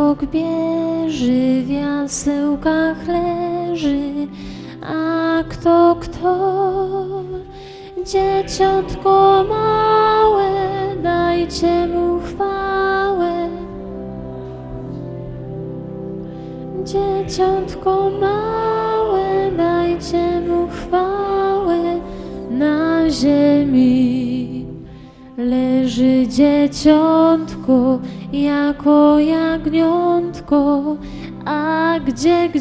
bok bierży, w jasełkach leży, a kto, dzieciątko małe, dajcie mu chwałę. Dzieciątko małe, dajcie mu chwałę. Na ziemi leży dzieciątko, jako jagniątko, a gdzie?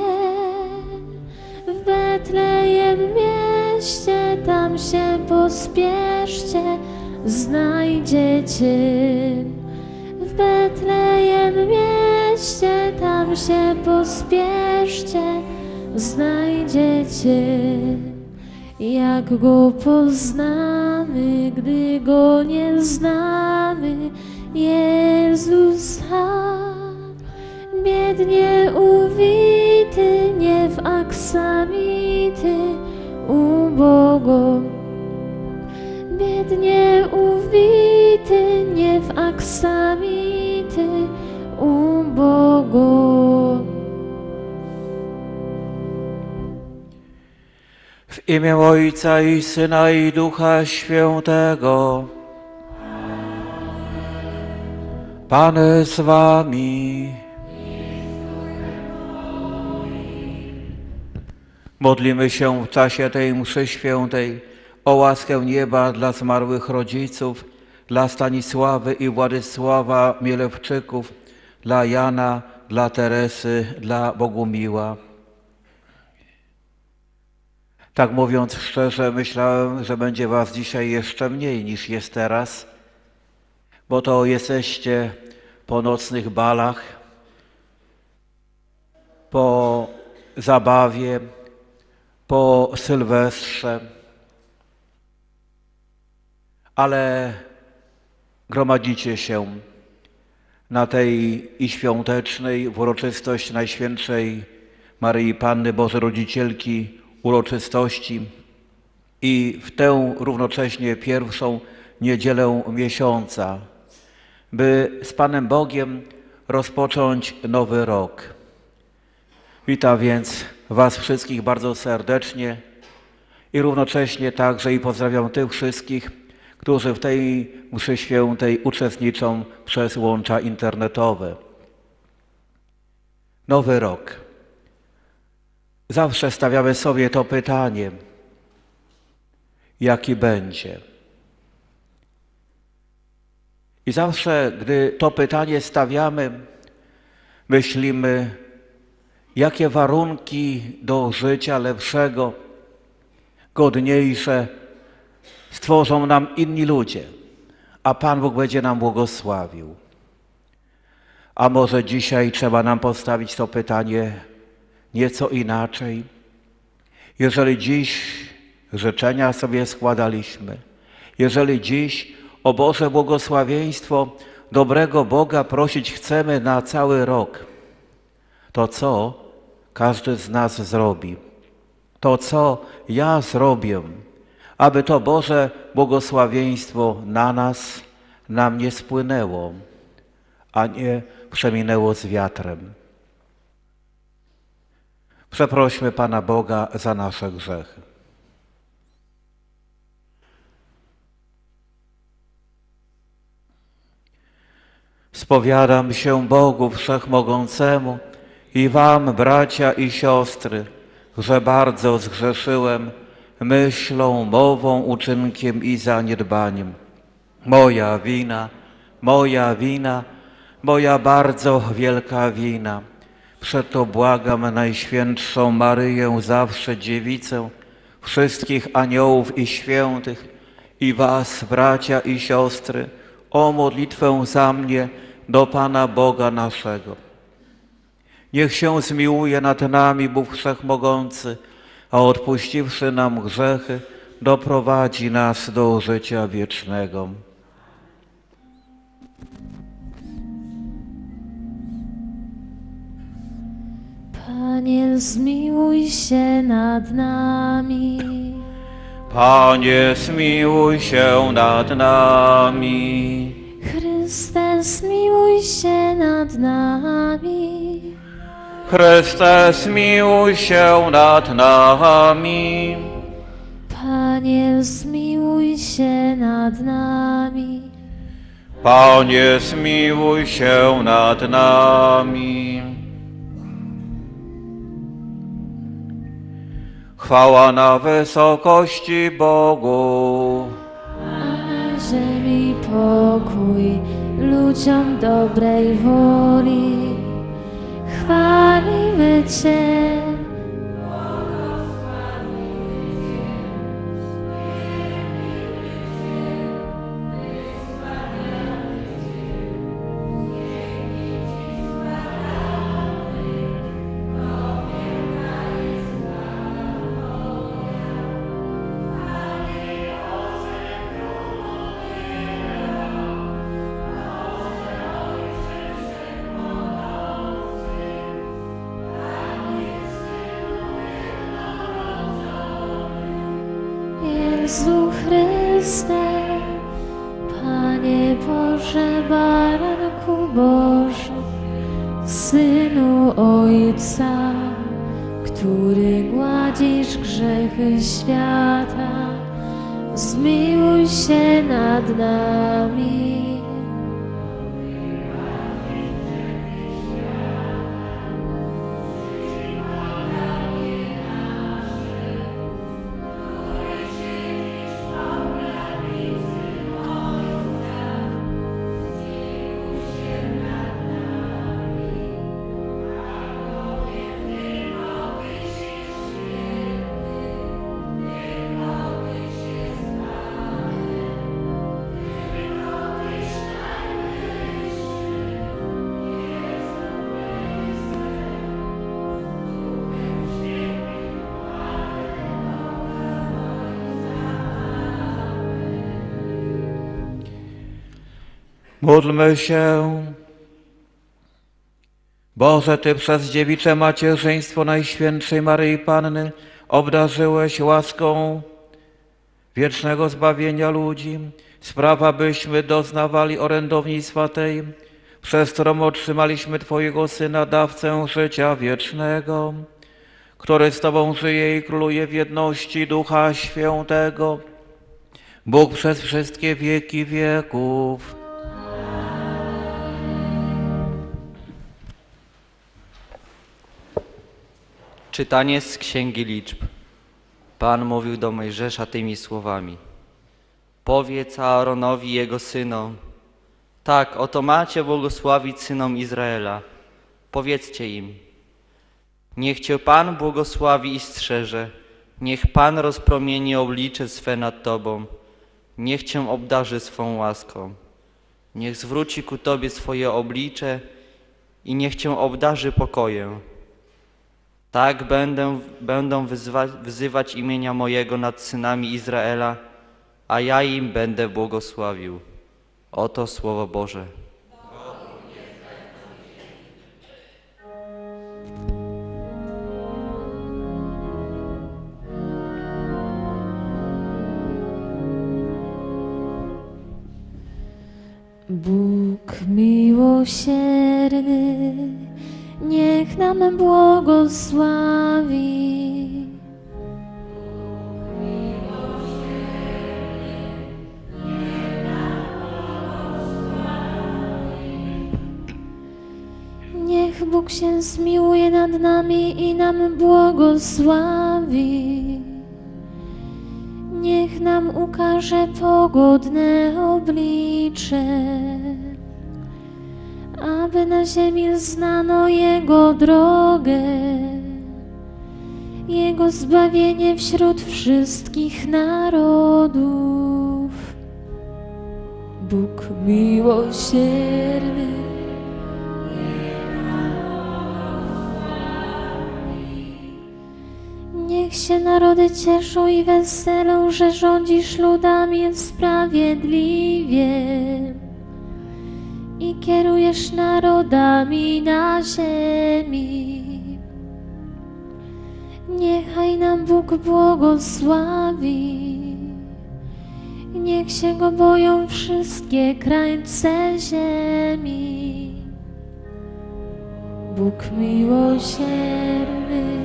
W Betlejem mieście, tam się pospieszcie, znajdziecie. W Betlejem mieście, tam się pospieszcie, znajdziecie. Jak go poznamy, gdy go nie znamy, Jezus biednie uwity, nie w aksamity, ubogo. Biednie uwity, nie w aksamity, ubogo. W imię Ojca i Syna i Ducha Świętego. Pan z wami. Modlimy się w czasie tej mszy świętej o łaskę nieba dla zmarłych rodziców, dla Stanisławy i Władysława Mielewczyków, dla Jana, dla Teresy, dla Bogumiła. Tak mówiąc szczerze, myślałem, że będzie was dzisiaj jeszcze mniej niż jest teraz, bo to jesteście po nocnych balach, po zabawie, po Sylwestrze, ale gromadzicie się na tej i świątecznej w uroczystość Najświętszej Maryi Panny Bożej Rodzicielki uroczystości i w tę równocześnie pierwszą niedzielę miesiąca, by z Panem Bogiem rozpocząć nowy rok. Witam więc was wszystkich bardzo serdecznie i równocześnie także i pozdrawiam tych wszystkich, którzy w tej mszy świętej uczestniczą przez łącza internetowe. Nowy rok. Zawsze stawiamy sobie to pytanie, jaki będzie. I zawsze, gdy to pytanie stawiamy, myślimy, jakie warunki do życia lepszego, godniejsze stworzą nam inni ludzie, a Pan Bóg będzie nam błogosławił. A może dzisiaj trzeba nam postawić to pytanie nieco inaczej. Jeżeli dziś życzenia sobie składaliśmy, jeżeli dziś o Boże błogosławieństwo dobrego Boga prosić chcemy na cały rok, to co każdy z nas zrobi? To co ja zrobię, aby to Boże błogosławieństwo na nas, nam nie spłynęło, a nie przeminęło z wiatrem. Przeprośmy Pana Boga za nasze grzechy. Spowiadam się Bogu Wszechmogącemu i wam, bracia i siostry, że bardzo zgrzeszyłem myślą, mową, uczynkiem i zaniedbaniem. Moja wina, moja bardzo wielka wina. Przeto błagam Najświętszą Maryję, zawsze Dziewicę, wszystkich aniołów i świętych i was, bracia i siostry, o modlitwę za mnie do Pana Boga naszego. Niech się zmiłuje nad nami Bóg Wszechmogący, a odpuściwszy nam grzechy, doprowadzi nas do życia wiecznego. Panie, zmiłuj się nad nami. Panie, zmiłuj się nad nami. Chryste, zmiłuj się nad nami. Chryste, zmiłuj się nad nami. Panie, zmiłuj się nad nami. Panie, zmiłuj się nad nami. Chwała na wysokości Bogu, A na ziemi pokój ludziom dobrej woli. Chwalimy Cię. Jezu Chryste, Panie Boże, Baranku Boży, Synu Ojca, który gładzisz grzechy świata, zmiłuj się nad nami. Módlmy się. Boże, Ty przez dziewicze macierzyństwo Najświętszej Maryi Panny obdarzyłeś łaską wiecznego zbawienia ludzi. Sprawa, byśmy doznawali orędownictwa tej, przez którą otrzymaliśmy Twojego Syna, dawcę życia wiecznego, który z Tobą żyje i króluje w jedności Ducha Świętego, Bóg przez wszystkie wieki wieków. Czytanie z Księgi Liczb. Pan mówił do Mojżesza tymi słowami. Powiedz Aaronowi i jego synom, tak, oto macie błogosławić synom Izraela. Powiedzcie im, niech Cię Pan błogosławi i strzeże, niech Pan rozpromieni oblicze swe nad Tobą, niech Cię obdarzy swą łaską, niech zwróci ku Tobie swoje oblicze i niech Cię obdarzy pokojem. Tak będą wzywać imienia mojego nad synami Izraela, a ja im będę błogosławił. Oto Słowo Boże. Bóg miłosierny, niech nam błogosławi. Niech Bóg się zmiłuje nad nami i nam błogosławi. Niech nam ukaże pogodne oblicze, aby na ziemi znano Jego drogę, Jego zbawienie wśród wszystkich narodów. Bóg miłosierny, niech się narody cieszą i weselą, że rządzisz ludami sprawiedliwie i kierujesz narodami na ziemi. Niechaj nam Bóg błogosławi Niech się go boją wszystkie krańce ziemi. Bóg miłosierny.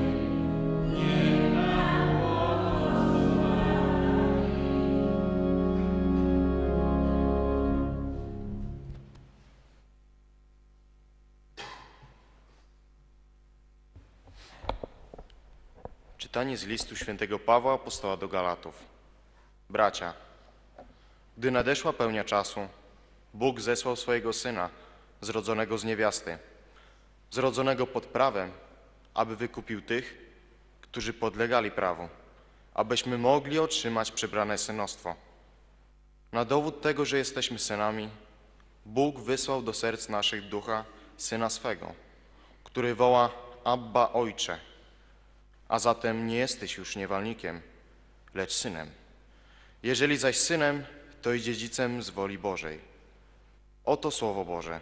Czytanie z listu świętego Pawła apostoła do Galatów. Bracia, gdy nadeszła pełnia czasu, Bóg zesłał swojego Syna, zrodzonego z niewiasty, zrodzonego pod prawem, aby wykupił tych, którzy podlegali prawu, abyśmy mogli otrzymać przybrane synostwo. Na dowód tego, że jesteśmy synami, Bóg wysłał do serc naszych ducha Syna swego, który woła: Abba, Ojcze. A zatem nie jesteś już niewolnikiem, lecz synem. Jeżeli zaś synem, to i dziedzicem z woli Bożej. Oto Słowo Boże.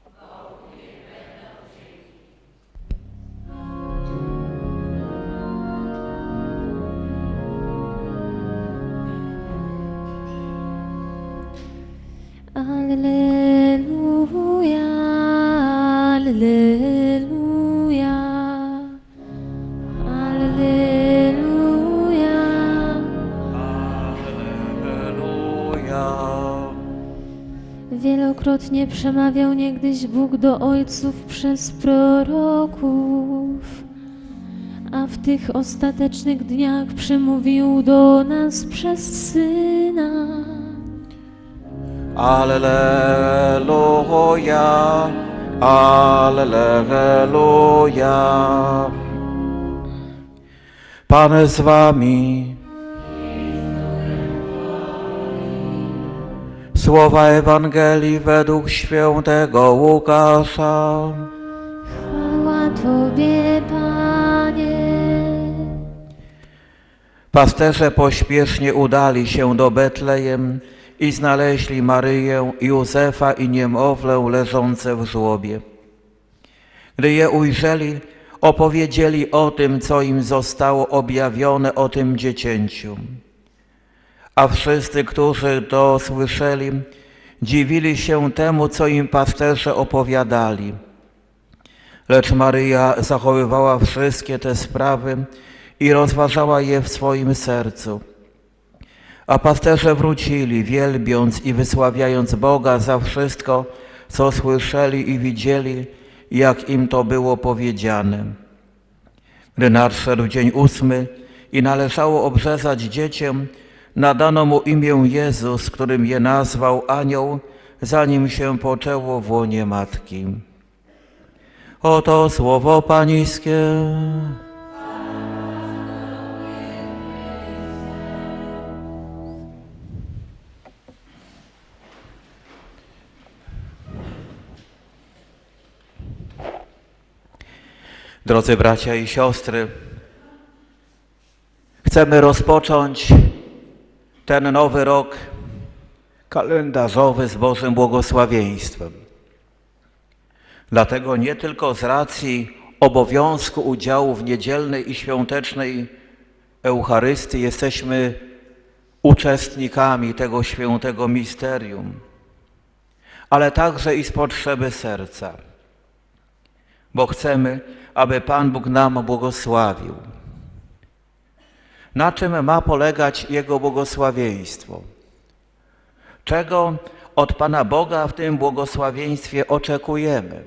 Alleluja, alleluja, alleluja. Alleluja. Wielokrotnie przemawiał niegdyś Bóg do ojców przez proroków, a w tych ostatecznych dniach przemówił do nas przez Syna. Alleluja, alleluja. Pan z wami. Słowa Ewangelii według świętego Łukasza. Chwała Tobie, Panie. Pasterze pośpiesznie udali się do Betlejem i znaleźli Maryję, Józefa i niemowlę leżące w żłobie. Gdy je ujrzeli, opowiedzieli o tym, co im zostało objawione o tym dziecięciu. A wszyscy, którzy to słyszeli, dziwili się temu, co im pasterze opowiadali. Lecz Maryja zachowywała wszystkie te sprawy i rozważała je w swoim sercu. A pasterze wrócili, wielbiąc i wysławiając Boga za wszystko, co słyszeli i widzieli, jak im to było powiedziane. Gdy nadszedł dzień 8 i należało obrzezać dziecię, nadano mu imię Jezus, którym je nazwał anioł, zanim się poczęło w łonie matki. Oto słowo Pańskie. Drodzy bracia i siostry, chcemy rozpocząć ten nowy rok kalendarzowy z Bożym błogosławieństwem. Dlatego nie tylko z racji obowiązku udziału w niedzielnej i świątecznej Eucharystii jesteśmy uczestnikami tego świętego misterium, ale także i z potrzeby serca, bo chcemy, aby Pan Bóg nam błogosławił. Na czym ma polegać Jego błogosławieństwo? Czego od Pana Boga w tym błogosławieństwie oczekujemy?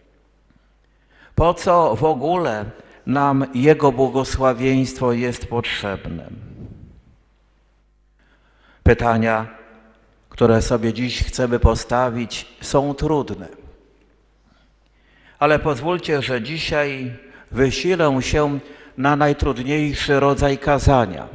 Po co w ogóle nam Jego błogosławieństwo jest potrzebne? Pytania, które sobie dziś chcemy postawić, są trudne. Ale pozwólcie, że dzisiaj wysilę się na najtrudniejszy rodzaj kazania.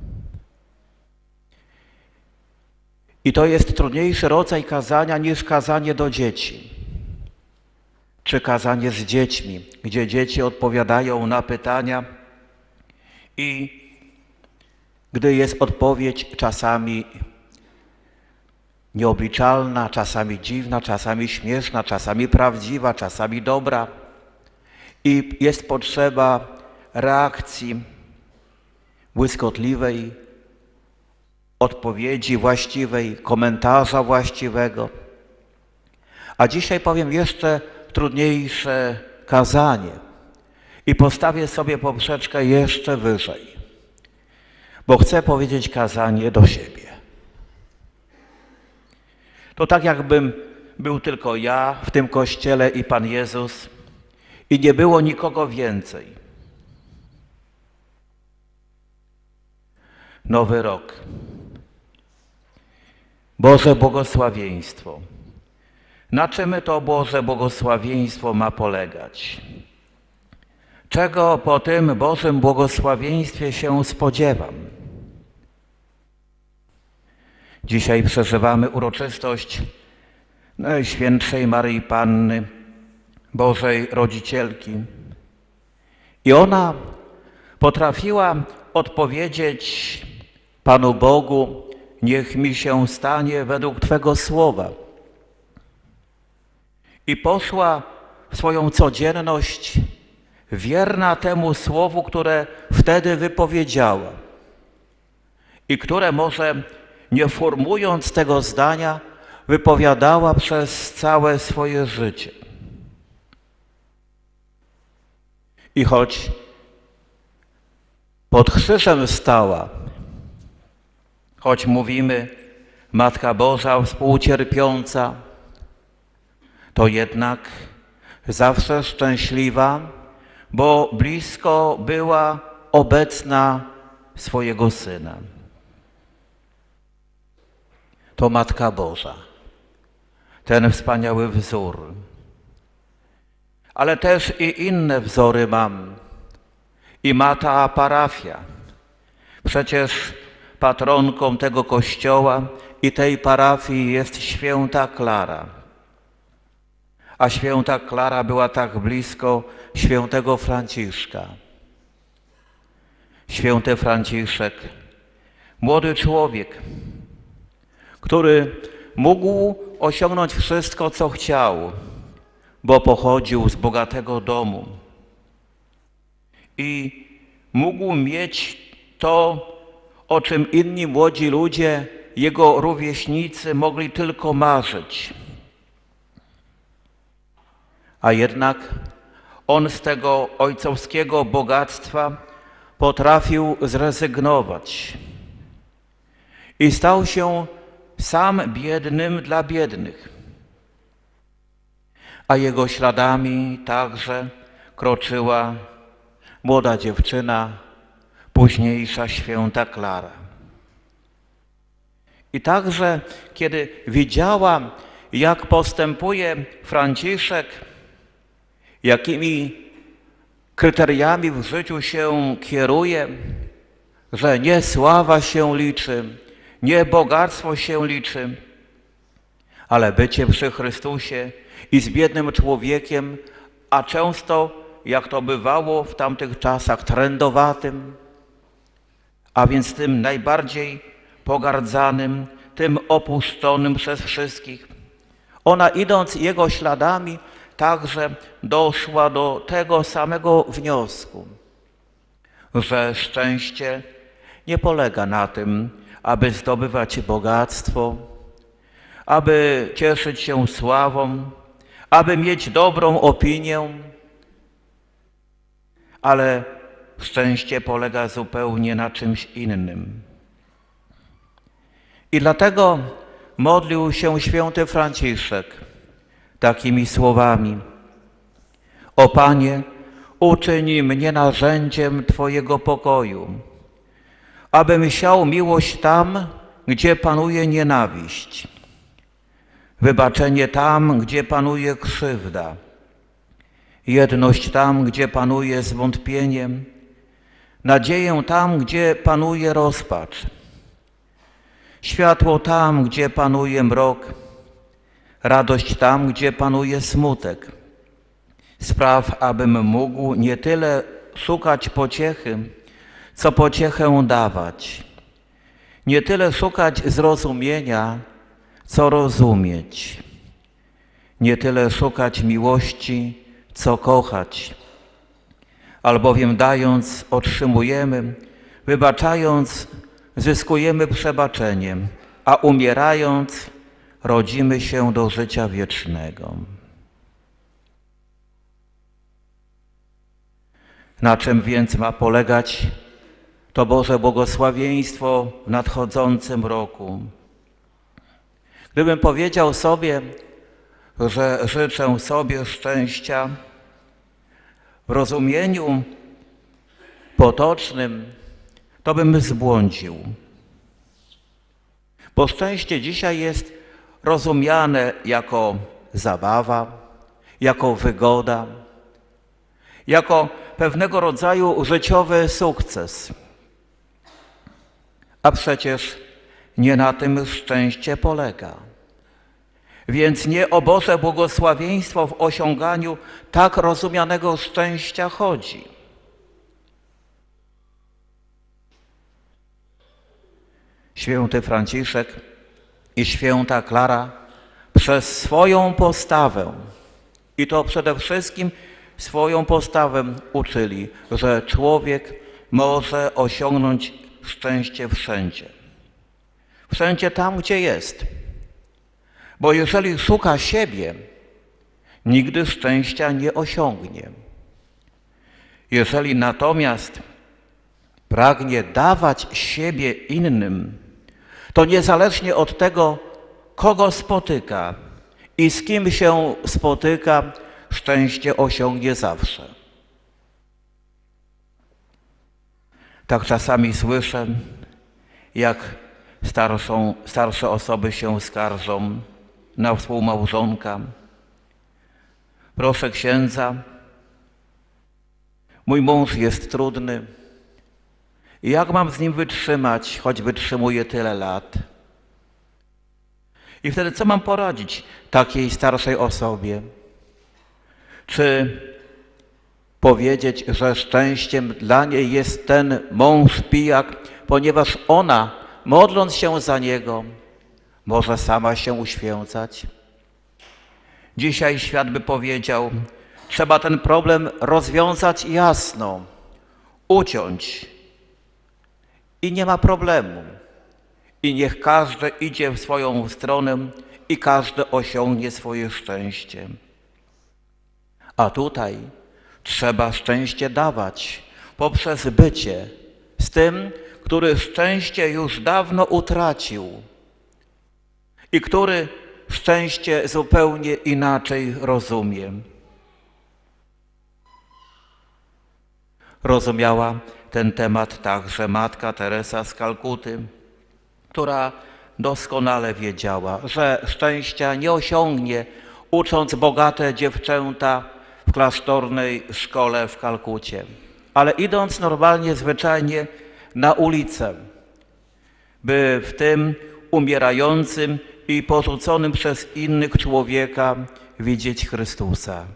I to jest trudniejszy rodzaj kazania niż kazanie do dzieci, czy kazanie z dziećmi, gdzie dzieci odpowiadają na pytania i gdy jest odpowiedź czasami nieobliczalna, czasami dziwna, czasami śmieszna, czasami prawdziwa, czasami dobra i jest potrzeba reakcji błyskotliwej, odpowiedzi właściwej, komentarza właściwego. A dzisiaj powiem jeszcze trudniejsze kazanie i postawię sobie poprzeczkę jeszcze wyżej, bo chcę powiedzieć kazanie do siebie. To tak jakbym był tylko ja w tym kościele i Pan Jezus i nie było nikogo więcej. Nowy rok. Boże błogosławieństwo. Na czym to Boże błogosławieństwo ma polegać? Czego po tym Bożym błogosławieństwie się spodziewam? Dzisiaj przeżywamy uroczystość Najświętszej Maryi Panny, Bożej Rodzicielki. I ona potrafiła odpowiedzieć Panu Bogu: niech mi się stanie według Twego słowa. I poszła w swoją codzienność wierna temu słowu, które wtedy wypowiedziała i które może nie formując tego zdania wypowiadała przez całe swoje życie. I choć pod krzyżem stała, choć mówimy Matka Boża współcierpiąca, to jednak zawsze szczęśliwa, bo blisko była obecna swojego Syna. To Matka Boża, ten wspaniały wzór. Ale też i inne wzory mam. I ma ta parafia. Przecież patronką tego kościoła i tej parafii jest święta Klara. A święta Klara była tak blisko świętego Franciszka. Święty Franciszek, młody człowiek, który mógł osiągnąć wszystko, co chciał, bo pochodził z bogatego domu i mógł mieć to, o czym inni młodzi ludzie, jego rówieśnicy, mogli tylko marzyć. A jednak on z tego ojcowskiego bogactwa potrafił zrezygnować i stał się sam biednym dla biednych. A jego śladami także kroczyła młoda dziewczyna, późniejsza święta Klara. I także, kiedy widziała, jak postępuje Franciszek, jakimi kryteriami w życiu się kieruje, że nie sława się liczy, nie bogactwo się liczy, ale bycie przy Chrystusie i z biednym człowiekiem, a często, jak to bywało w tamtych czasach, trędowatym, a więc tym najbardziej pogardzanym, tym opuszczonym przez wszystkich. Ona, idąc jego śladami, także doszła do tego samego wniosku, że szczęście nie polega na tym, aby zdobywać bogactwo, aby cieszyć się sławą, aby mieć dobrą opinię, ale szczęście polega zupełnie na czymś innym. I dlatego modlił się święty Franciszek takimi słowami: o Panie, uczyń mnie narzędziem Twojego pokoju, abym siał miłość tam, gdzie panuje nienawiść, wybaczenie tam, gdzie panuje krzywda, jedność tam, gdzie panuje zwątpienie, nadzieję tam, gdzie panuje rozpacz, światło tam, gdzie panuje mrok, radość tam, gdzie panuje smutek. Spraw, abym mógł nie tyle szukać pociechy, co pociechę dawać. Nie tyle szukać zrozumienia, co rozumieć. Nie tyle szukać miłości, co kochać. Albowiem dając, otrzymujemy, wybaczając, zyskujemy przebaczenie, a umierając rodzimy się do życia wiecznego. Na czym więc ma polegać to Boże błogosławieństwo w nadchodzącym roku? Gdybym powiedział sobie, że życzę sobie szczęścia w rozumieniu potocznym, to bym zbłądził. Bo szczęście dzisiaj jest rozumiane jako zabawa, jako wygoda, jako pewnego rodzaju życiowy sukces. A przecież nie na tym szczęście polega. Więc nie o Boże błogosławieństwo w osiąganiu tak rozumianego szczęścia chodzi. Święty Franciszek i święta Klara przez swoją postawę, i to przede wszystkim swoją postawę uczyli, że człowiek może osiągnąć szczęście wszędzie. Wszędzie tam, gdzie jest. Bo jeżeli szuka siebie, nigdy szczęścia nie osiągnie. Jeżeli natomiast pragnie dawać siebie innym, to niezależnie od tego, kogo spotyka i z kim się spotyka, szczęście osiągnie zawsze. Tak czasami słyszę, jak starsze osoby się skarżą na współmałżonka. Proszę księdza, mój mąż jest trudny. Jak mam z nim wytrzymać, choć wytrzymuje tyle lat? I wtedy co mam poradzić takiej starszej osobie? Czy powiedzieć, że szczęściem dla niej jest ten mąż pijak, ponieważ ona, modląc się za niego, może sama się uświęcać? Dzisiaj świat by powiedział, trzeba ten problem rozwiązać jasno, uciąć i nie ma problemu. I niech każdy idzie w swoją stronę i każdy osiągnie swoje szczęście. A tutaj trzeba szczęście dawać poprzez bycie z tym, który szczęście już dawno utracił i który szczęście zupełnie inaczej rozumie. Rozumiała ten temat także matka Teresa z Kalkuty, która doskonale wiedziała, że szczęścia nie osiągnie, ucząc bogate dziewczęta w klasztornej szkole w Kalkucie, ale idąc normalnie, zwyczajnie na ulicę, by w tym umierającym i porzuconym przez innych człowieka widzieć Chrystusa.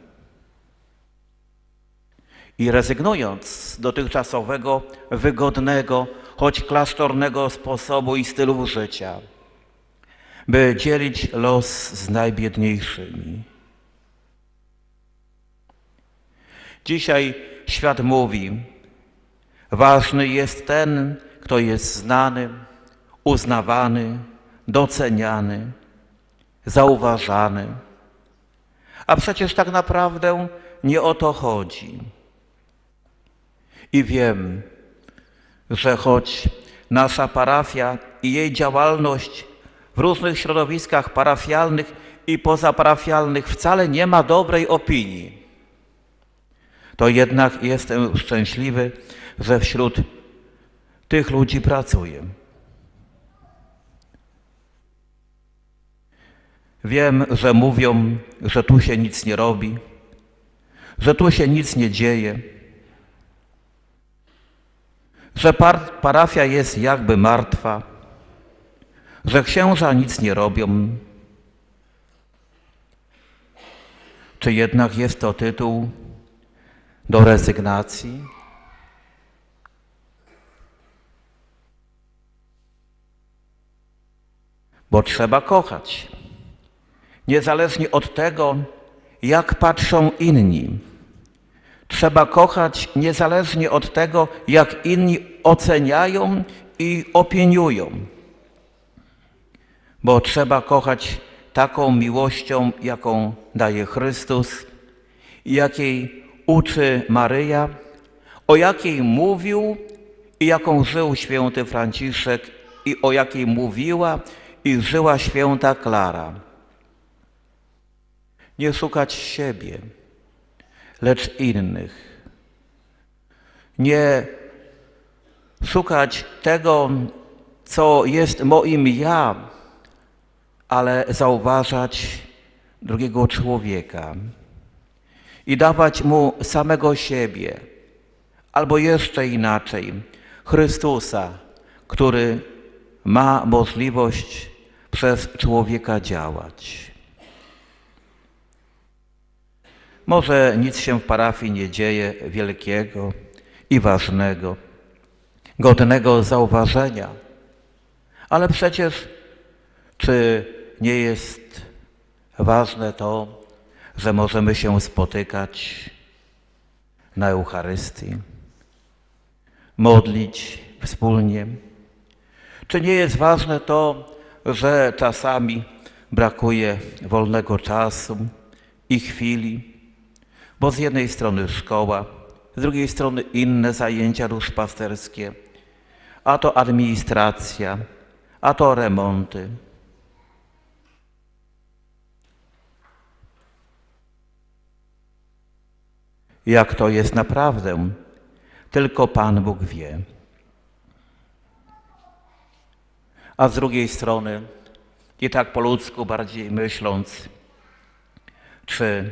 I rezygnując z dotychczasowego, wygodnego, choć klasztornego sposobu i stylu życia, by dzielić los z najbiedniejszymi. Dzisiaj świat mówi, ważny jest ten, kto jest znany, uznawany, doceniany, zauważany. A przecież tak naprawdę nie o to chodzi. I wiem, że choć nasza parafia i jej działalność w różnych środowiskach parafialnych i pozaparafialnych wcale nie ma dobrej opinii, to jednak jestem szczęśliwy, że wśród tych ludzi pracuję. Wiem, że mówią, że tu się nic nie robi, że tu się nic nie dzieje, że parafia jest jakby martwa, że księża nic nie robią. Czy jednak jest to tytuł do rezygnacji? Bo trzeba kochać, niezależnie od tego, jak patrzą inni. Trzeba kochać niezależnie od tego, jak inni oceniają i opiniują, bo trzeba kochać taką miłością, jaką daje Chrystus i jakiej uczy Maryja, o jakiej mówił i jaką żył święty Franciszek i o jakiej mówiła i żyła święta Klara. Nie szukać siebie, lecz innych. Nie szukać tego, co jest moim ja, ale zauważać drugiego człowieka i dawać mu samego siebie, albo jeszcze inaczej, Chrystusa, który ma możliwość przez człowieka działać. Może nic się w parafii nie dzieje wielkiego i ważnego, godnego zauważenia, ale przecież czy nie jest ważne to, że możemy się spotykać na Eucharystii, modlić wspólnie? Czy nie jest ważne to, że czasami brakuje wolnego czasu i chwili, bo z jednej strony szkoła, z drugiej strony inne zajęcia duszpasterskie, a to administracja, a to remonty. Jak to jest naprawdę, tylko Pan Bóg wie. A z drugiej strony, i tak po ludzku bardziej myśląc, czy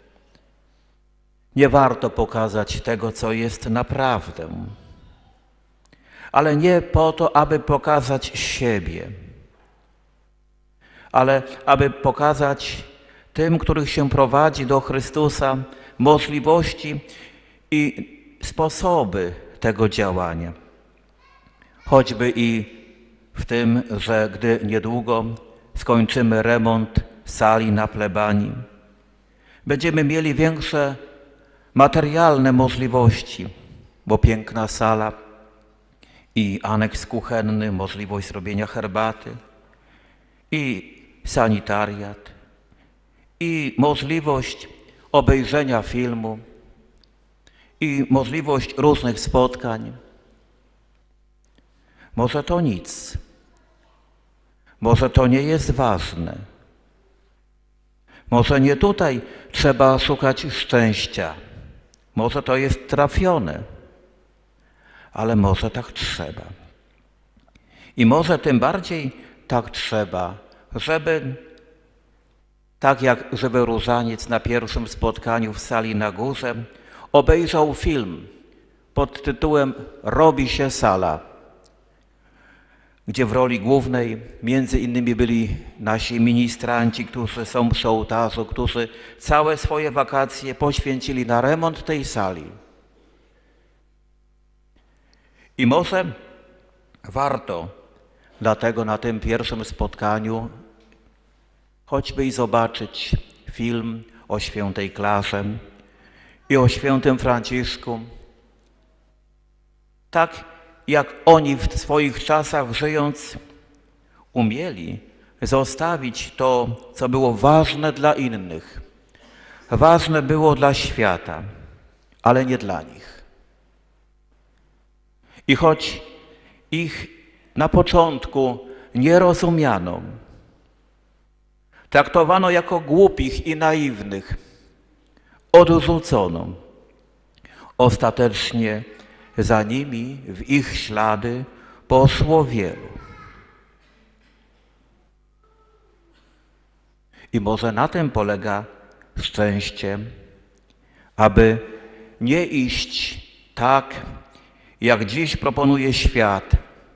nie warto pokazać tego, co jest naprawdę, ale nie po to, aby pokazać siebie, ale aby pokazać tym, których się prowadzi do Chrystusa, możliwości i sposoby tego działania. Choćby i w tym, że gdy niedługo skończymy remont sali na plebanii, będziemy mieli większe materialne możliwości, bo piękna sala i aneks kuchenny, możliwość zrobienia herbaty i sanitariat i możliwość obejrzenia filmu i możliwość różnych spotkań. Może to nic, może to nie jest ważne, może nie tutaj trzeba szukać szczęścia, może to jest trafione, ale może tak trzeba. I może tym bardziej tak trzeba, żeby tak jak żywy różaniec na pierwszym spotkaniu w sali na górze obejrzał film pod tytułem Robi się sala, gdzie w roli głównej między innymi byli nasi ministranci, którzy są przy ołtarzu, którzy całe swoje wakacje poświęcili na remont tej sali. I może warto dlatego na tym pierwszym spotkaniu choćby i zobaczyć film o świętej Klarze i o świętym Franciszku, tak jak oni w swoich czasach żyjąc umieli zostawić to, co było ważne dla innych. Ważne było dla świata, ale nie dla nich. I choć ich na początku nie rozumiano, traktowano jako głupich i naiwnych, odrzucono. Ostatecznie za nimi w ich ślady poszło wielu. I może na tym polega szczęście, aby nie iść tak, jak dziś proponuje świat,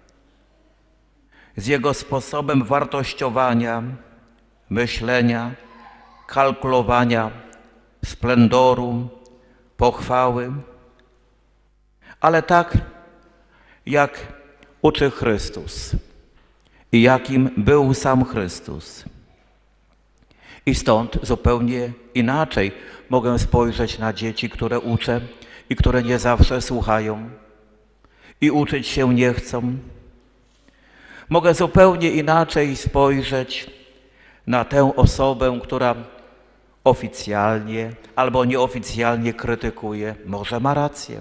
z jego sposobem wartościowania, myślenia, kalkulowania, splendoru, pochwały, ale tak, jak uczy Chrystus i jakim był sam Chrystus. I stąd zupełnie inaczej mogę spojrzeć na dzieci, które uczę i które nie zawsze słuchają i uczyć się nie chcą Mogę zupełnie inaczej spojrzeć na tę osobę, która oficjalnie albo nieoficjalnie krytykuje. Może ma rację.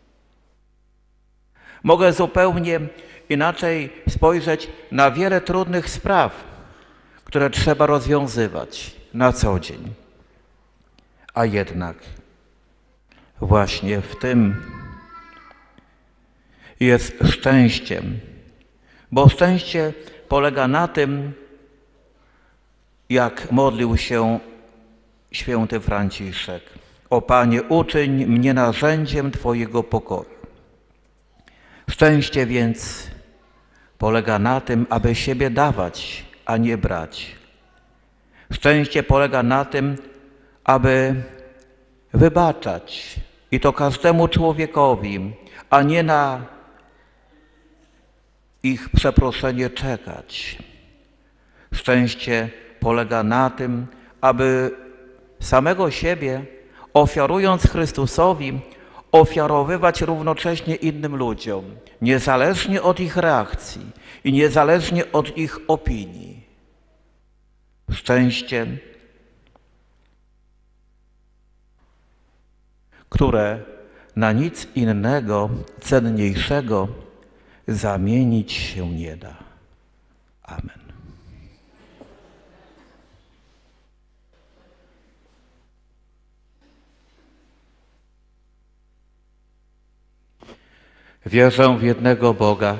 Mogę zupełnie inaczej spojrzeć na wiele trudnych spraw, które trzeba rozwiązywać na co dzień. A jednak właśnie w tym jest szczęściem, bo szczęście polega na tym, jak modlił się święty Franciszek. O Panie, uczyń mnie narzędziem Twojego pokoju. Szczęście więc polega na tym, aby siebie dawać, a nie brać. Szczęście polega na tym, aby wybaczać i to każdemu człowiekowi, a nie na ich przeproszenie czekać. Szczęście polega na tym, aby samego siebie, ofiarując Chrystusowi, ofiarowywać równocześnie innym ludziom, niezależnie od ich reakcji i niezależnie od ich opinii. Szczęście, które na nic innego, cenniejszego zamienić się nie da. Amen. Wierzę w jednego Boga,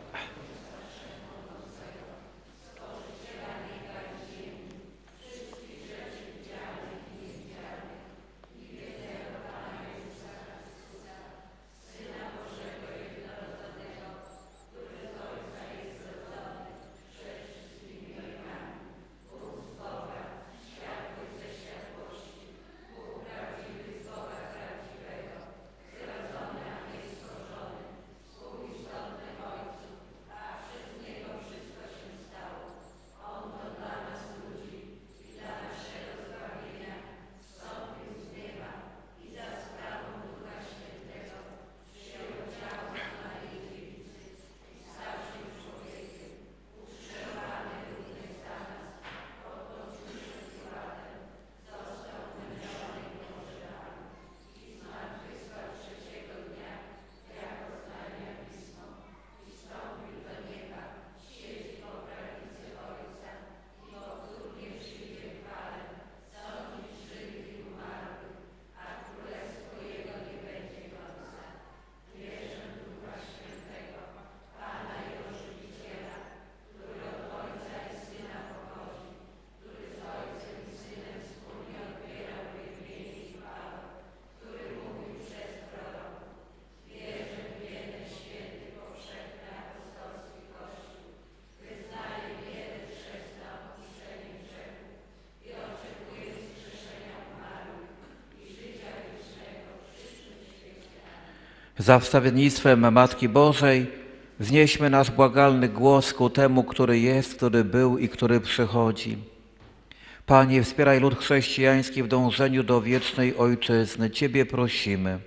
za wstawiennictwem Matki Bożej wznieśmy nasz błagalny głos ku temu, który jest, który był i który przychodzi. Panie, wspieraj lud chrześcijański w dążeniu do wiecznej Ojczyzny. Ciebie prosimy.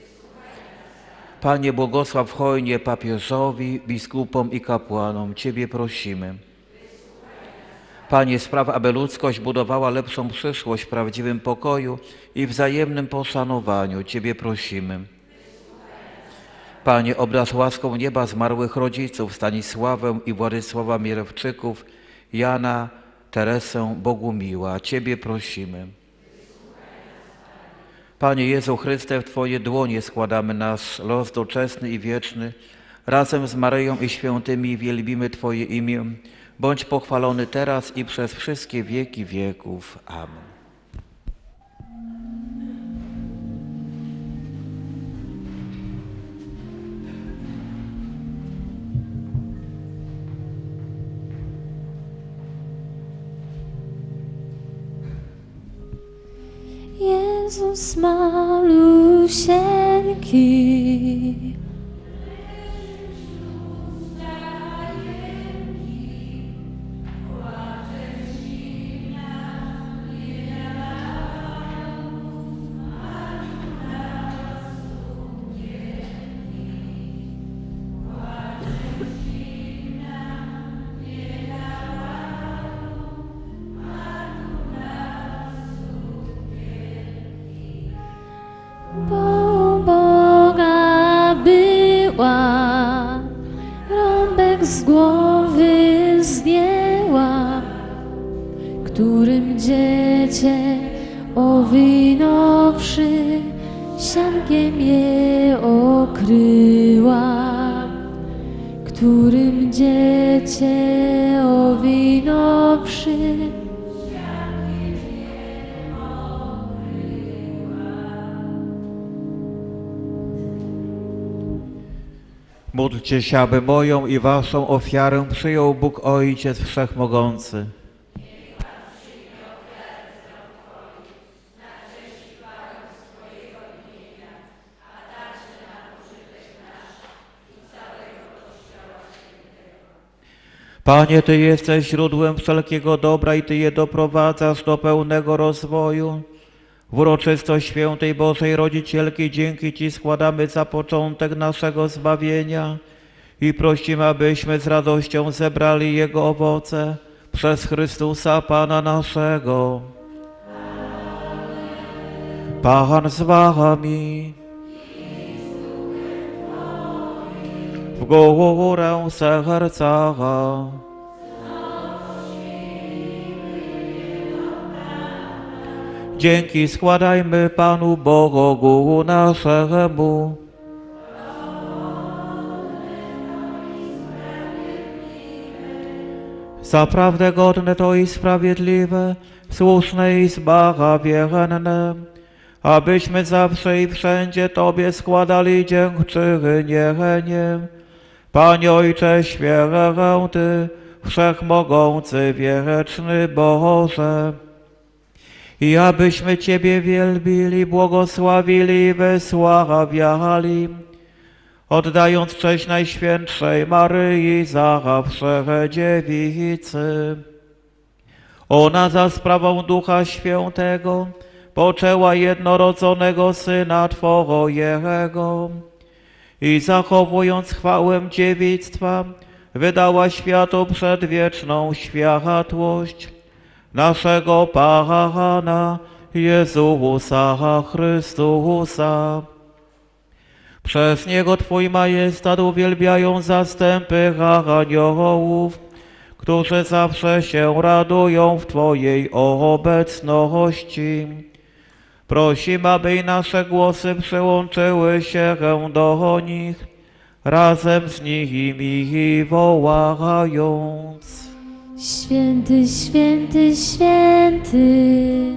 Panie, błogosław hojnie papieżowi, biskupom i kapłanom. Ciebie prosimy. Panie, spraw, aby ludzkość budowała lepszą przyszłość w prawdziwym pokoju i wzajemnym poszanowaniu. Ciebie prosimy. Panie, obdarz łaską nieba zmarłych rodziców Stanisławę i Władysława Mierewczyków, Jana, Teresę Bogumiła. Ciebie prosimy. Panie Jezu Chryste, w Twoje dłonie składamy nasz los doczesny i wieczny. Razem z Maryją i świętymi wielbimy Twoje imię. Bądź pochwalony teraz i przez wszystkie wieki wieków. Amen. Jezus malusieńki, Cię owinąwszy, siankiem je okryła, którym Dziecię owinąwszy, Módlcie się, aby moją i waszą ofiarę przyjął Bóg Ojciec Wszechmogący. Panie, Ty jesteś źródłem wszelkiego dobra i Ty je doprowadzasz do pełnego rozwoju. W uroczystość świętej Bożej Rodzicielki dzięki Ci składamy za początek naszego zbawienia i prosimy, abyśmy z radością zebrali Jego owoce przez Chrystusa Pana naszego. Pan z Wami. W górę serca. Dzięki składajmy Panu Bogu naszemu. Zaprawdę godne to i sprawiedliwe, słuszne i zbawienne, abyśmy zawsze i wszędzie Tobie składali dziękczynienie. Panie Ojcze święty, wszechmogący, wieczny Boże, i abyśmy Ciebie wielbili, błogosławili i wysławiali, oddając cześć Najświętszej Maryi, zawsze Dziewicy. Ona za sprawą Ducha Świętego poczęła jednorodzonego Syna Twojego i zachowując chwałę dziewictwa, wydała światu przedwieczną światłość naszego Pana Jezusa Chrystusa. Przez Niego Twój majestat uwielbiają zastępy aniołów, którzy zawsze się radują w Twojej obecności. Prosimy, aby i nasze głosy przyłączyły się do nich, razem z nimi wołając: Święty, święty, święty.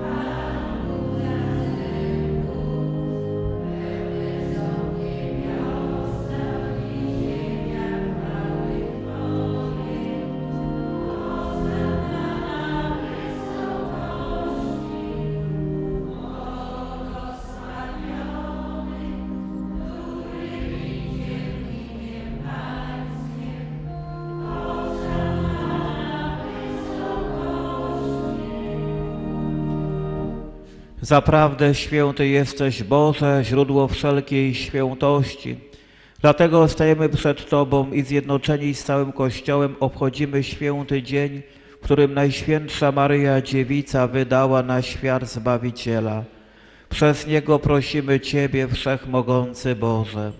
Zaprawdę święty jesteś, Boże, źródło wszelkiej świętości. Dlatego stajemy przed Tobą i zjednoczeni z całym Kościołem obchodzimy święty dzień, w którym Najświętsza Maryja Dziewica wydała na świat Zbawiciela. Przez Niego prosimy Ciebie, Wszechmogący Boże.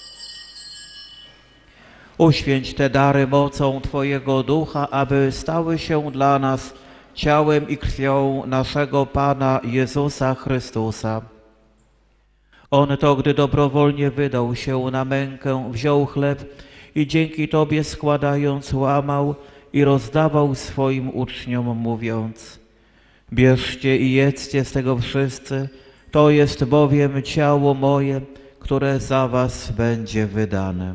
Uświęć te dary mocą Twojego Ducha, aby stały się dla nas ciałem i krwią naszego Pana Jezusa Chrystusa. On to, gdy dobrowolnie wydał się na mękę, wziął chleb i dzięki Tobie składając łamał i rozdawał swoim uczniom, mówiąc: bierzcie i jedzcie z tego wszyscy, to jest bowiem ciało moje, które za was będzie wydane.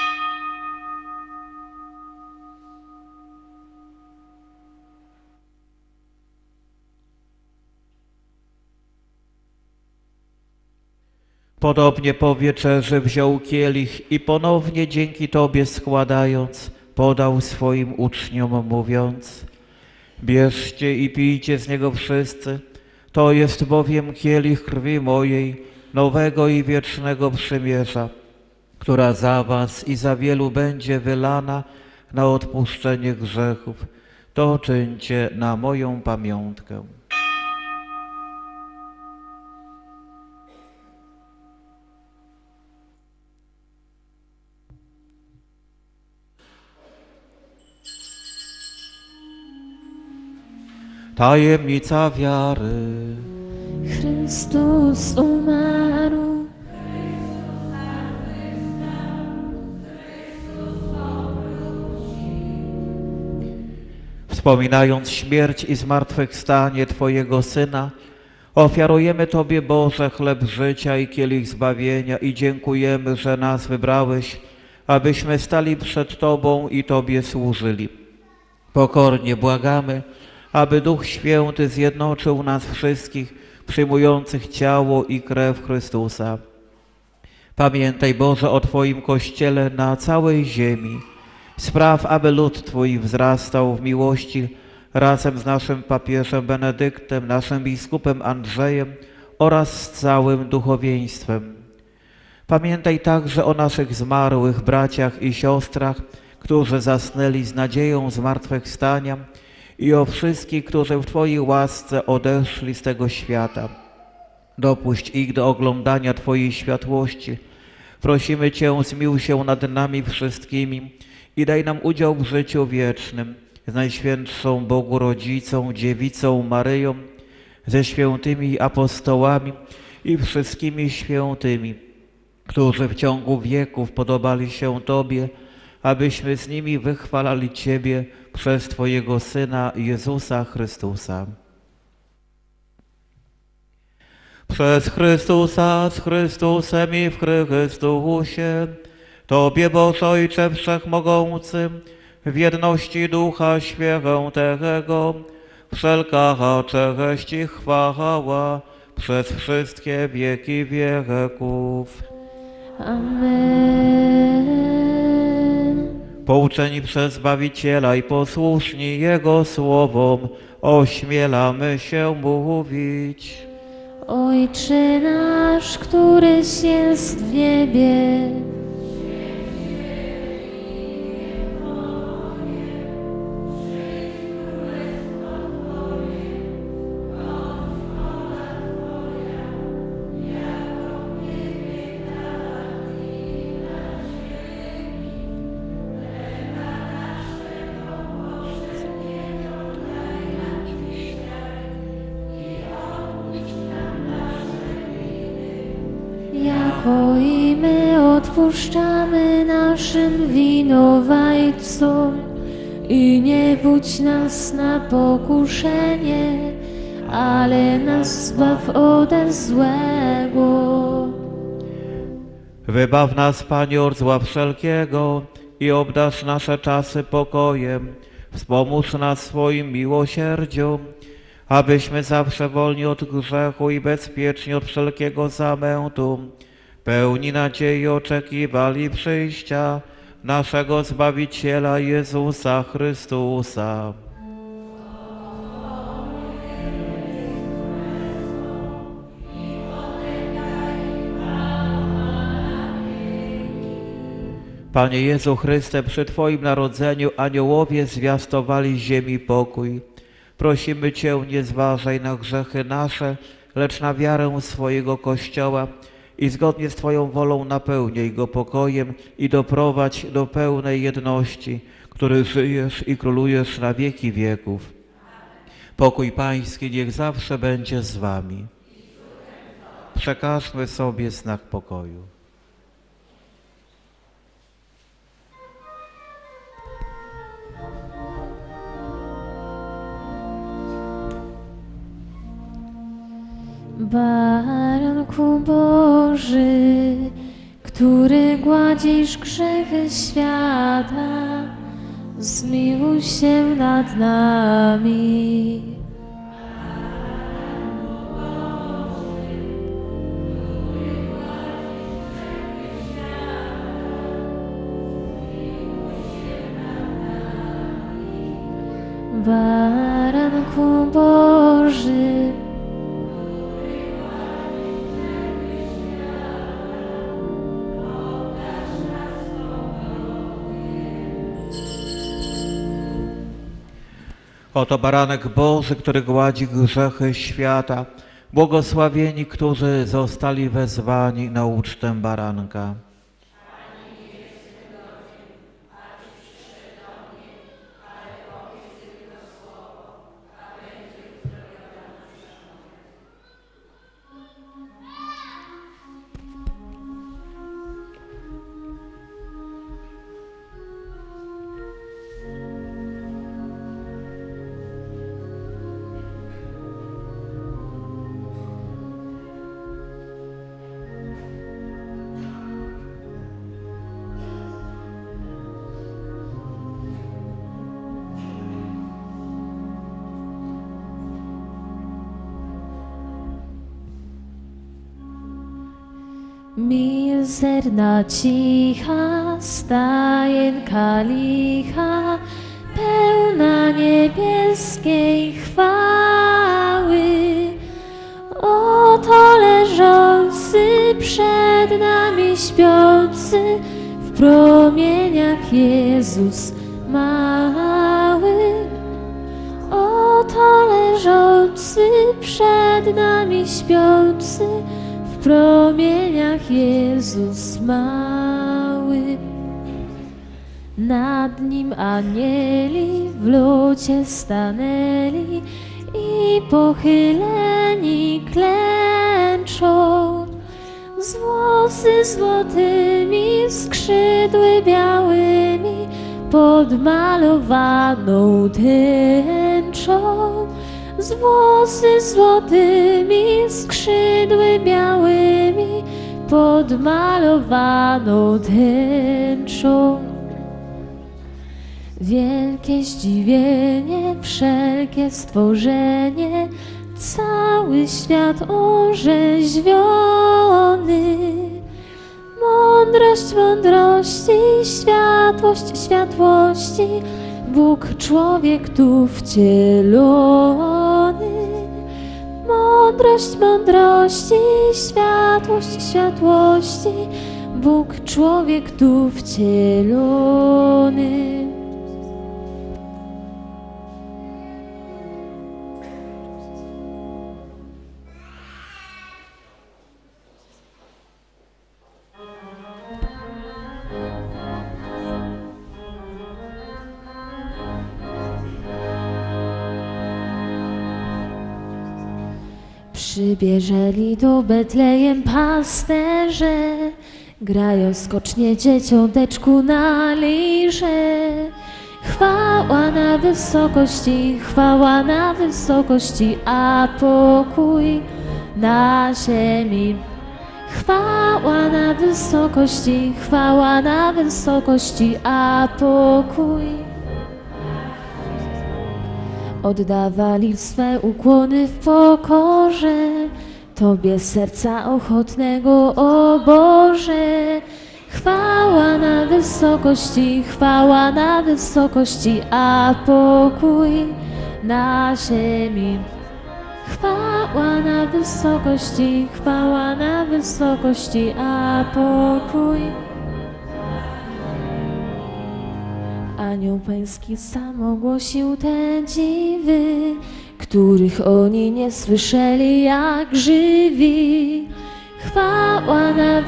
Podobnie po wieczerzy wziął kielich i ponownie dzięki Tobie składając, podał swoim uczniom, mówiąc: bierzcie i pijcie z niego wszyscy, to jest bowiem kielich krwi mojej, nowego i wiecznego przymierza, która za was i za wielu będzie wylana na odpuszczenie grzechów. To czyńcie na moją pamiątkę. Tajemnica wiary. Chrystus umarł. Wspominając śmierć i zmartwychwstanie Twojego Syna, ofiarujemy Tobie, Boże, chleb życia i kielich zbawienia i dziękujemy, że nas wybrałeś, abyśmy stali przed Tobą i Tobie służyli. Pokornie błagamy, aby Duch Święty zjednoczył nas wszystkich, przyjmujących ciało i krew Chrystusa. Pamiętaj, Boże, o Twoim Kościele na całej ziemi. Spraw, aby lud Twój wzrastał w miłości razem z naszym papieżem Benedyktem, naszym biskupem Andrzejem oraz z całym duchowieństwem. Pamiętaj także o naszych zmarłych braciach i siostrach, którzy zasnęli z nadzieją zmartwychwstania i o wszystkich, którzy w Twojej łasce odeszli z tego świata. Dopuść ich do oglądania Twojej światłości. Prosimy Cię, zmiłuj się nad nami wszystkimi i daj nam udział w życiu wiecznym z Najświętszą Bogu Rodzicą, Dziewicą Maryją, ze świętymi apostołami i wszystkimi świętymi, którzy w ciągu wieków podobali się Tobie, abyśmy z nimi wychwalali Ciebie przez Twojego Syna Jezusa Chrystusa. Przez Chrystusa, z Chrystusem i w Chrystusie, Tobie, Boże Ojcze Wszechmogący, w jedności Ducha Świętego, wszelka cześć i chwała przez wszystkie wieki wieków. Amen. Pouczeni przez Zbawiciela i posłuszni Jego słowom, ośmielamy się mówić. Ojcze nasz, któryś jest w niebie, jako i my odpuszczamy naszym winowajcom i nie wódź nas na pokuszenie, ale nas zbaw ode złego. Wybaw nas, Panie, od zła wszelkiego i obdarz nasze czasy pokojem. Wspomóż nas swoim miłosierdziom, abyśmy zawsze wolni od grzechu i bezpieczni od wszelkiego zamętu, pełni nadziei oczekiwali przyjścia naszego Zbawiciela Jezusa Chrystusa. Panie Jezu Chryste, przy Twoim narodzeniu aniołowie zwiastowali ziemi pokój. Prosimy Cię, nie zważaj na grzechy nasze, lecz na wiarę swojego Kościoła i zgodnie z Twoją wolą napełnij go pokojem i doprowadź do pełnej jedności, który żyjesz i królujesz na wieki wieków. Pokój Pański niech zawsze będzie z Wami. Przekażmy sobie znak pokoju. Baranku Boży, który gładzisz grzechy świata, zmiłuj się nad nami. Baranku Boży, oto baranek Boży, który gładzi grzechy świata. Błogosławieni, którzy zostali wezwani na ucztę baranka. Miłosierna cicha, stajenka licha, pełna niebieskiej chwały. Oto leżący przed nami śpiący, w promieniach Jezus mały. Oto leżący przed nami śpiący, w promieniach Jezus mały. Nad nim anieli w lucie stanęli i pochyleni klęczą. Z włosy złotymi, skrzydły białymi, podmalowaną tęczą. Z włosy złotymi, skrzydły białymi, podmalowaną tęczą. Wielkie zdziwienie, wszelkie stworzenie, cały świat orzeźwiony. Mądrość mądrości, światłość światłości, Bóg człowiek tu wcielony. Mądrość mądrości, światłość światłości, Bóg człowiek tu wcielony. Przybierzeli do Betlejem pasterze, grają skocznie dzieciąteczku na lirze. Chwała na wysokości, a pokój na ziemi. Chwała na wysokości, a pokój. Oddawali swe ukłony w pokorze Tobie serca ochotnego, o Boże. Chwała na wysokości, a pokój na ziemi. Chwała na wysokości, a pokój. Anioł Pański sam ogłosił te dziwy, których oni nie słyszeli jak żywi. Chwała na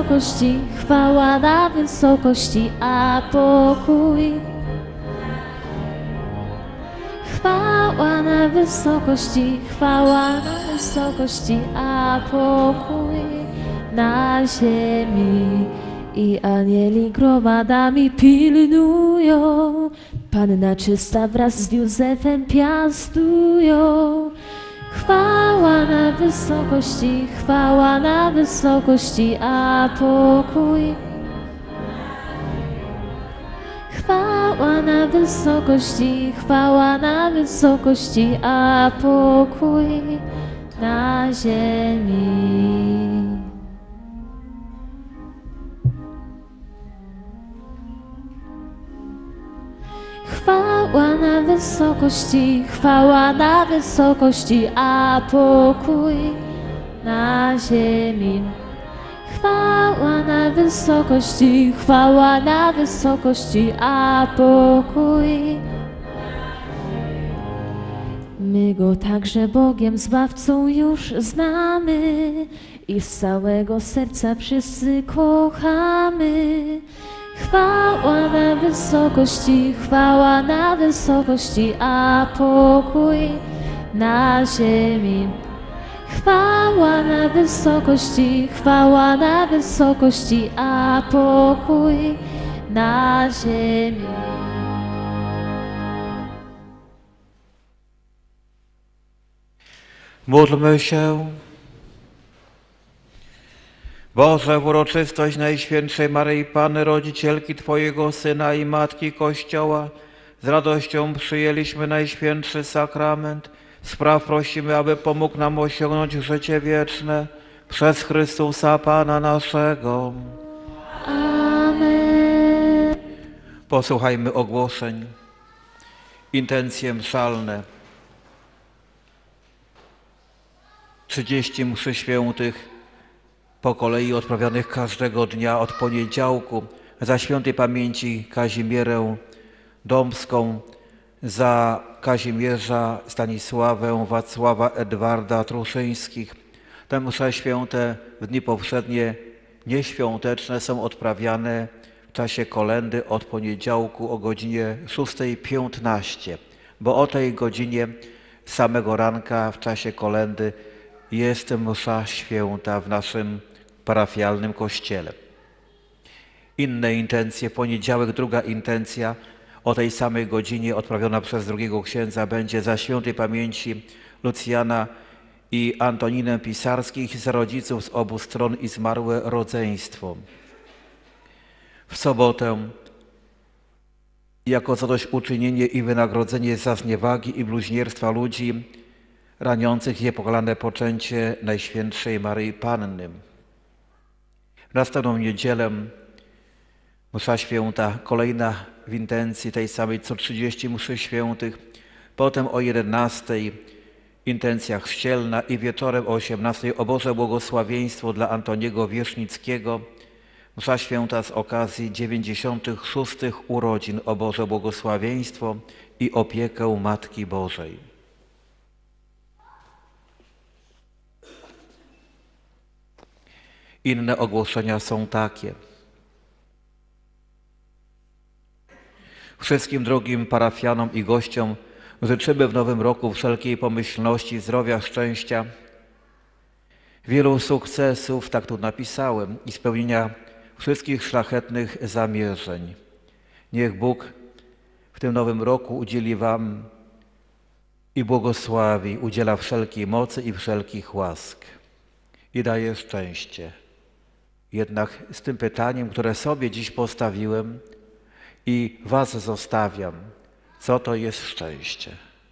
wysokości, a pokój. Chwała na wysokości, a pokój na ziemi. I anieli gromadami pilnują, Panna czysta wraz z Józefem piastują. Chwała na wysokości, a pokój. Chwała na wysokości, a pokój na ziemi. Chwała na wysokości, a pokój na ziemi. Chwała na wysokości, a pokój. My Go także Bogiem Zbawcą już znamy i z całego serca wszyscy kochamy. Chwała na wysokości, a pokój na ziemi. Chwała na wysokości, a pokój na ziemi. Módlmy się. Boże, w uroczystość Najświętszej Maryi Panny, Rodzicielki Twojego Syna i Matki Kościoła, z radością przyjęliśmy Najświętszy Sakrament. Spraw prosimy, aby pomógł nam osiągnąć życie wieczne Przez Chrystusa Pana naszego. Amen. Posłuchajmy ogłoszeń. Intencje mszalne. 30 mszy świętych po kolei odprawianych każdego dnia od poniedziałku za świętej pamięci Kazimierę Dąbską, za Kazimierza Stanisławę Wacława Edwarda Truszyńskich. Te msze święte w dni powszednie nieświąteczne są odprawiane w czasie kolędy od poniedziałku o godzinie 6:15, bo o tej godzinie samego ranka w czasie kolędy jest msza święta w naszym parafialnym kościele. Inne intencje, w poniedziałek druga intencja o tej samej godzinie odprawiona przez drugiego księdza będzie za świętej pamięci Lucjana i Antoninę Pisarskich, za rodziców z obu stron i zmarłe rodzeństwo. W sobotę jako zadośćuczynienie i wynagrodzenie za zniewagi i bluźnierstwa ludzi raniących niepokalane poczęcie Najświętszej Maryi Panny. W następną niedzielę msza święta, kolejna w intencji tej samej co 30 mszy świętych, potem o 11:00 intencja chrzcielna i wieczorem o 18:00 o Boże błogosławieństwo dla Antoniego Wierzchnickiego, msza święta z okazji 96. urodzin o Boże błogosławieństwo i opiekę Matki Bożej. Inne ogłoszenia są takie. Wszystkim drogim parafianom i gościom życzymy w nowym roku wszelkiej pomyślności, zdrowia, szczęścia, wielu sukcesów, tak tu napisałem, i spełnienia wszystkich szlachetnych zamierzeń. Niech Bóg w tym nowym roku udzieli wam i błogosławi, udziela wszelkiej mocy i wszelkich łask i daje szczęście. Jednak z tym pytaniem, które sobie dziś postawiłem i was zostawiam, co to jest szczęście?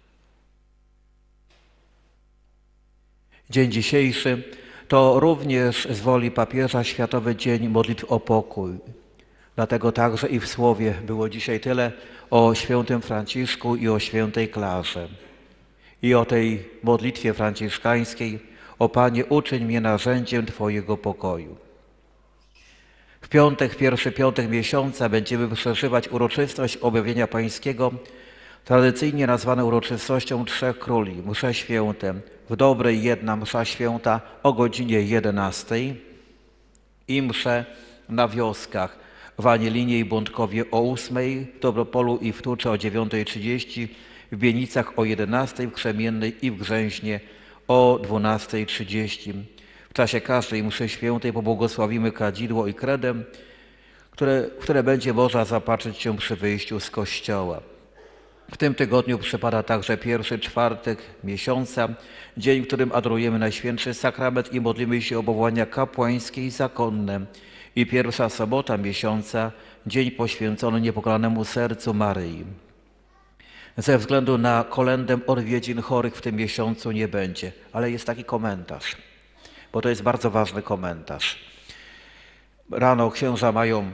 Dzień dzisiejszy to również z woli papieża Światowy Dzień Modlitw o Pokój. Dlatego także i w słowie było dzisiaj tyle o świętym Franciszku i o świętej Klarze. I o tej modlitwie franciszkańskiej: o Panie, uczyń mnie narzędziem Twojego pokoju. W piątek, pierwszy piątek miesiąca będziemy przeżywać uroczystość objawienia Pańskiego, tradycyjnie nazwane uroczystością Trzech Króli, msze święte. W dobrej jedna msza święta o godzinie 11:00 i msze na wioskach w Anielinie i Bątkowie o 8:00, w Dobropolu i w Tucze o 9:30, w Bienicach o 11:00, w Krzemiennej i w Grzęźnie o 12:30. W czasie każdej mszy świętej pobłogosławimy kadzidło i kredę, w które będzie można zapatrzyć się przy wyjściu z kościoła. W tym tygodniu przypada także pierwszy czwartek miesiąca, dzień, w którym adorujemy Najświętszy Sakrament i modlimy się o powołania kapłańskie i zakonne. I pierwsza sobota miesiąca, dzień poświęcony niepokalanemu sercu Maryi. Ze względu na kolędę odwiedzin chorych w tym miesiącu nie będzie, ale jest taki komentarz, bo to jest bardzo ważny komentarz. Rano księża mają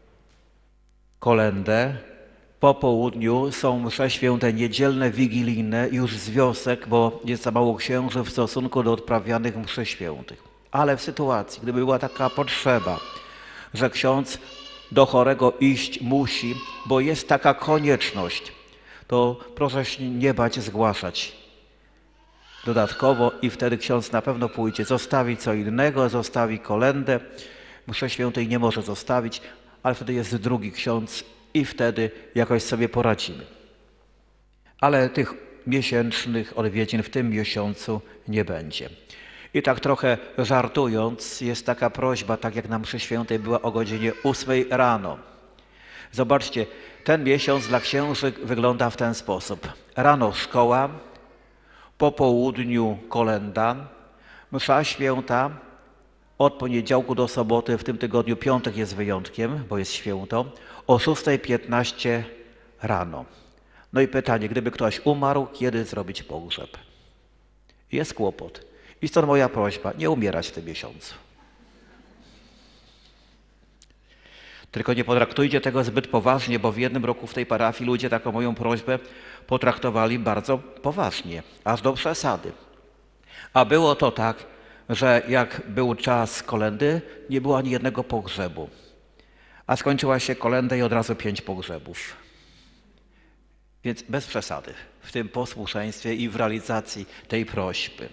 kolędę, po południu są msze święte niedzielne, wigilijne, już z wiosek, bo jest za mało księży w stosunku do odprawianych mszy świętych. Ale w sytuacji, gdyby była taka potrzeba, że ksiądz do chorego iść musi, bo jest taka konieczność, to proszę się nie bać zgłaszać dodatkowo i wtedy ksiądz na pewno pójdzie. Zostawi co innego, zostawi kolędę. Mszy świętej nie może zostawić, ale wtedy jest drugi ksiądz i wtedy jakoś sobie poradzimy. Ale tych miesięcznych odwiedzin w tym miesiącu nie będzie. I tak trochę żartując, jest taka prośba, tak jak na mszy świętej była o godzinie 8:00 rano. Zobaczcie, ten miesiąc dla księży wygląda w ten sposób. Rano szkoła, po południu kolęda, msza święta od poniedziałku do soboty, w tym tygodniu piątek jest wyjątkiem, bo jest święto, o 6:15 rano. No i pytanie, gdyby ktoś umarł, kiedy zrobić pogrzeb? Jest kłopot. I stąd moja prośba, nie umierać w tym miesiącu. Tylko nie potraktujcie tego zbyt poważnie, bo w jednym roku w tej parafii ludzie taką moją prośbę potraktowali bardzo poważnie, aż do przesady. A było to tak, że jak był czas kolędy, nie było ani jednego pogrzebu. A skończyła się kolęda i od razu 5 pogrzebów. Więc bez przesady w tym posłuszeństwie i w realizacji tej prośby.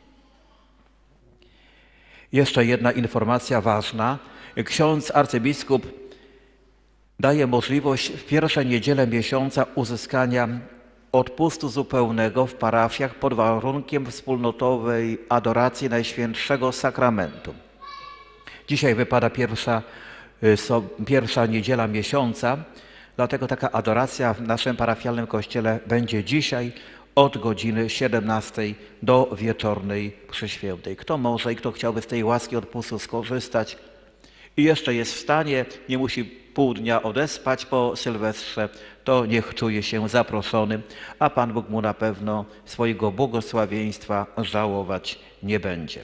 Jeszcze jedna informacja ważna. Ksiądz arcybiskup daje możliwość w pierwszą niedzielę miesiąca uzyskania odpustu zupełnego w parafiach pod warunkiem wspólnotowej adoracji Najświętszego Sakramentu. Dzisiaj wypada pierwsza niedziela miesiąca, dlatego taka adoracja w naszym parafialnym kościele będzie dzisiaj od godziny 17 do wieczornej mszy świętej. Kto może i kto chciałby z tej łaski odpustu skorzystać i jeszcze jest w stanie, nie musi pół dnia odespać po Sylwestrze, to niech czuje się zaproszony, a Pan Bóg mu na pewno swojego błogosławieństwa żałować nie będzie.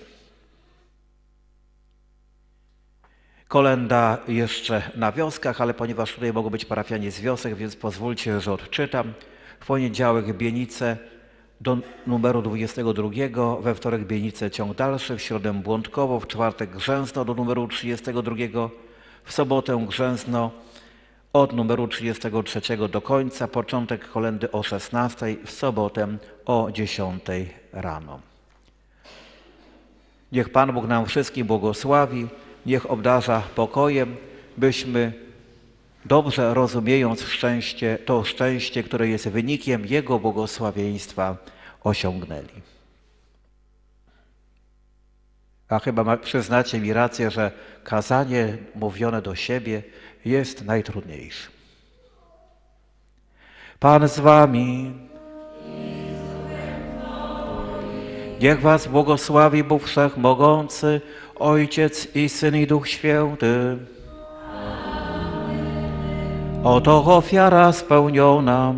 Kolęda jeszcze na wioskach, ale ponieważ tutaj mogą być parafianie z wiosek, więc pozwólcie, że odczytam. W poniedziałek Bienice do numeru 22, we wtorek Bienice ciąg dalszy, w środę Błądkowo, w czwartek Grzęzno do numeru 32, w sobotę Grzęzno od numeru 33 do końca, początek kolędy o 16, w sobotę o 10 rano. Niech Pan Bóg nam wszystkim błogosławi, niech obdarza pokojem, byśmy dobrze rozumiejąc szczęście, to szczęście, które jest wynikiem Jego błogosławieństwa, osiągnęli. A chyba przyznacie mi rację, że kazanie mówione do siebie jest najtrudniejsze. Pan z wami. Niech was błogosławi Bóg Wszechmogący, Ojciec i Syn i Duch Święty. Oto ofiara spełniona.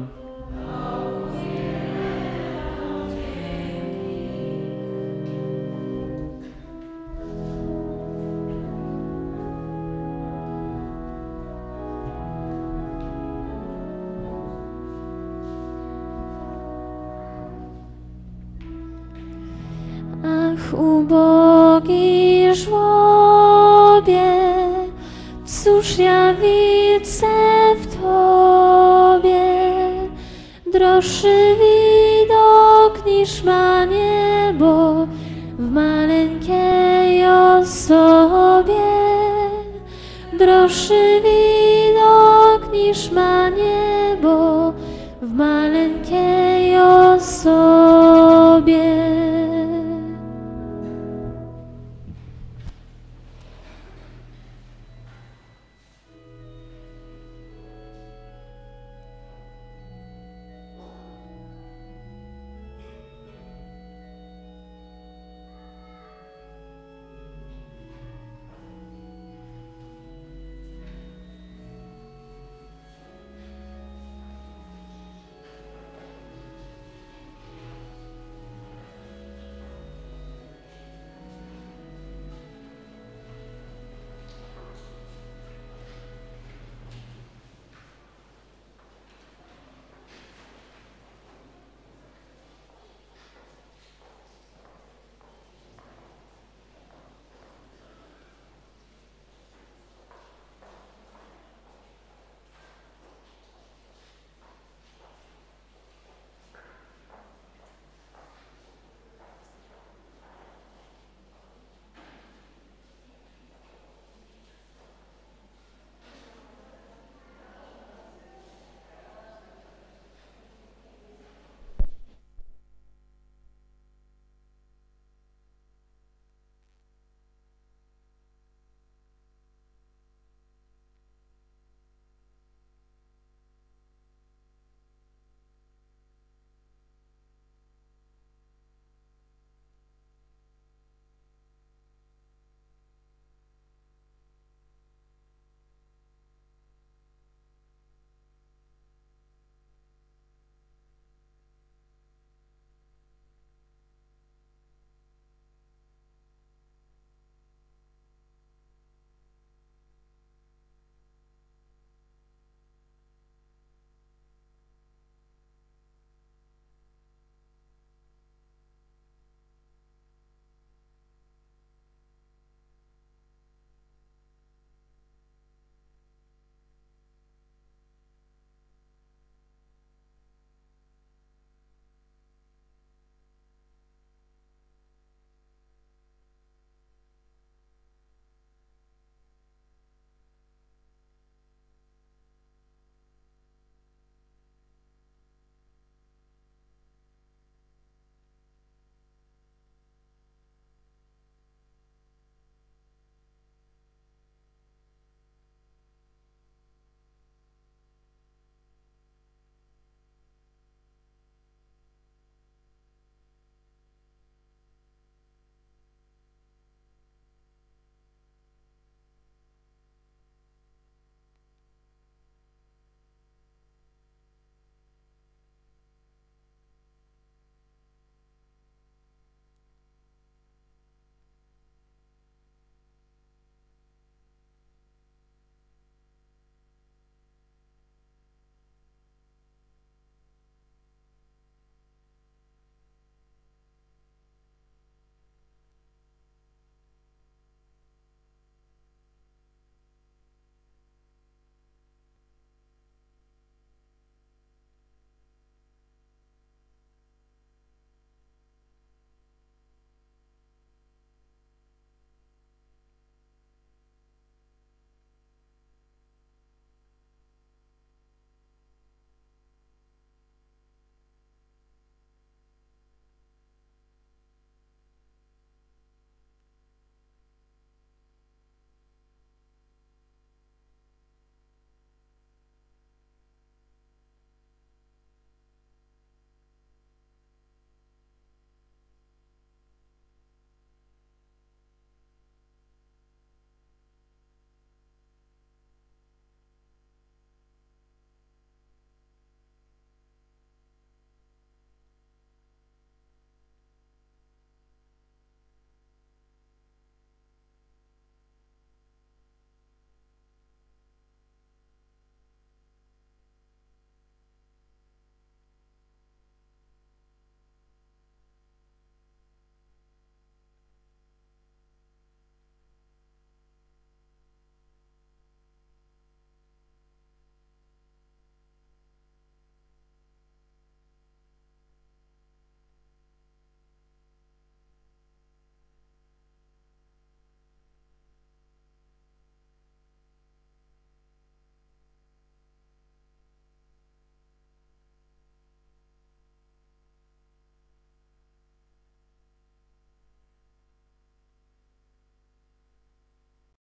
Ach, ubogi żłobie, cóż ja widzę w Tobie? Droższy widok niż ma niebo w maleńkiej osobie. Droższy widok niż ma niebo w maleńkiej osobie.